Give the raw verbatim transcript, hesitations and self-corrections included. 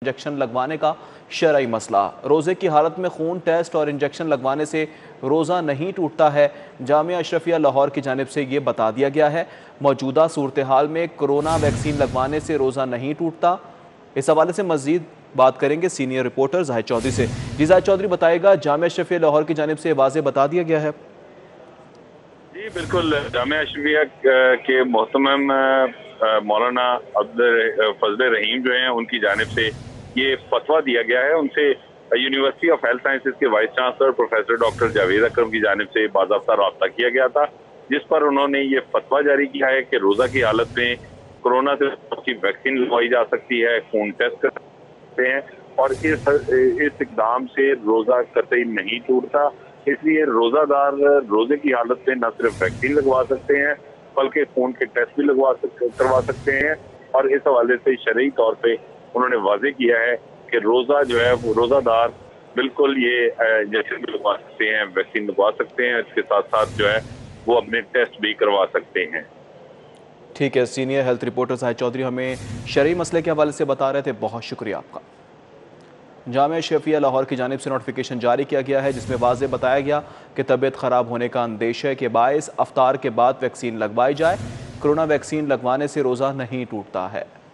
Injection लगवाने का शरई मसला। रोज़े की हालत में खून टेस्ट और इंजेक्शन लगवाने से रोज़ा नहीं टूटता है। जामिया अशरफिया लाहौर की जानिब से ये बता दिया गया है। मौजूदा सूरत हाल में कोरोना वैक्सीन लगवाने से रोज़ा नहीं टूटता। इस हवाले से मजीद बात करेंगे सीनियर रिपोर्टर जाहिद चौधरी से। जी जाहिद चौधरी बताएगा, जामिया अशरफिया लाहौर की जानिब से वाज़ेह बता दिया गया है। जी बिल्कुल, जामिया अशरफिया के मोहतरम मौलाना अब्दुल फजल रहीम जो हैं उनकी जानिब से ये फतवा दिया गया है। उनसे यूनिवर्सिटी ऑफ हेल्थ साइंसेज के vice chancellor professor doctor Javed Akram की जानिब से बाज़ाब्ता रब्ता किया गया था, जिस पर उन्होंने ये फतवा जारी किया है कि रोज़ा की हालत में कोरोना से की वैक्सीन लगवाई जा सकती है, खून टेस्ट कर सकते हैं और इस इस इकदाम से रोज़ा कतई नहीं टूटता। इसलिए रोजादार रोजे की हालत में न सिर्फ वैक्सीन लगवा सकते हैं बल्कि खून के टेस्ट भी लगवा सकते करवा सकते हैं। और इस हवाले से शरई तौर पे उन्होंने वाजे किया है कि रोजा जो है वो रोजादार बिल्कुल ये इंजेक्शन भी लगवा सकते हैं, वैक्सीन लगवा सकते हैं, इसके साथ साथ जो है वो अपने टेस्ट भी करवा सकते हैं। ठीक है, senior health reporter Zahid Chaudhry हमें शरई मसले के हवाले से बता रहे थे, बहुत शुक्रिया आपका। जामिया अशरफिया लाहौर की जानिब से नोटिफिकेशन जारी किया गया है, जिसमें वाज़ेह बताया गया कि तबीयत ख़राब होने का अंदेशा के बायस अफ्तार के बाद वैक्सीन लगवाई जाए। कोरोना वैक्सीन लगवाने से रोज़ा नहीं टूटता है।